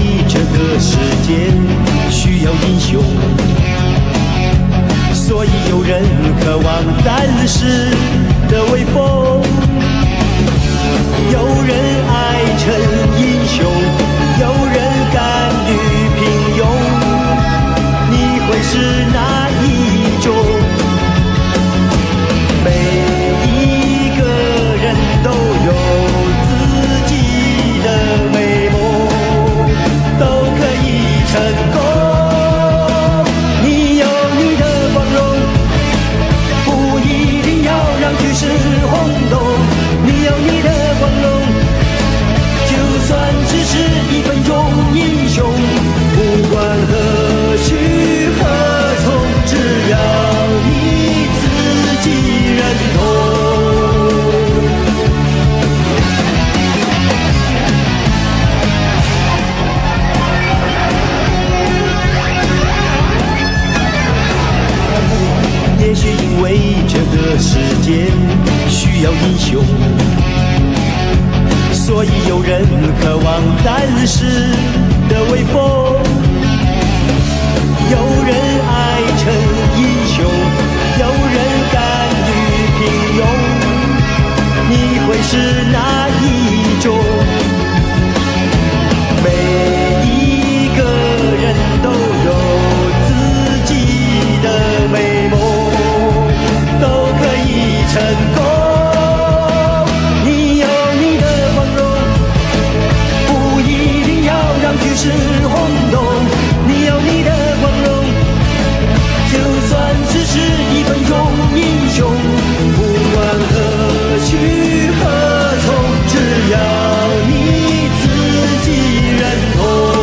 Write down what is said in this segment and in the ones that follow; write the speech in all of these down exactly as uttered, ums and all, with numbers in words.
这个世界需要英雄，所以有人渴望战士的威风，有人爱成英雄，有人甘于平庸，你会是哪一种？每一个人都有自己的美梦，都可以成功。你有你的光荣，不一定要让局势轰动。你有你的光荣，就算只是一分钟英雄，不管何去何从，只要你自己认同。也许因为这个世界需要英雄，所以有人渴望战士的威风，有人爱成英雄，有人甘于平庸，你会是哪一种？每一个人都有自己的美梦，都可以成功。你有你的光荣，不一定要让局势轰动。你有你的光荣，就算只是一分钟英雄，不管何去何从，只要你自己认同。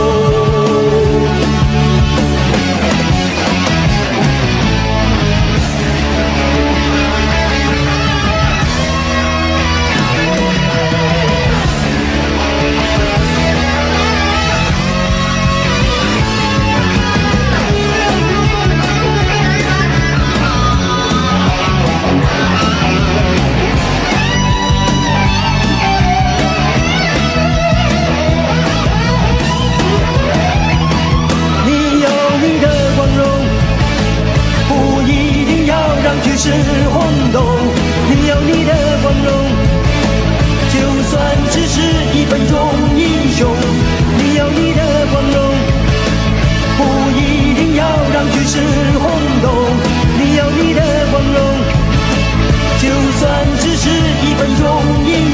局势轰动，你有你的光荣，就算只是一分钟英雄。你有你的光荣，不一定要让局势轰动。你有你的光荣，就算只是一分钟英雄。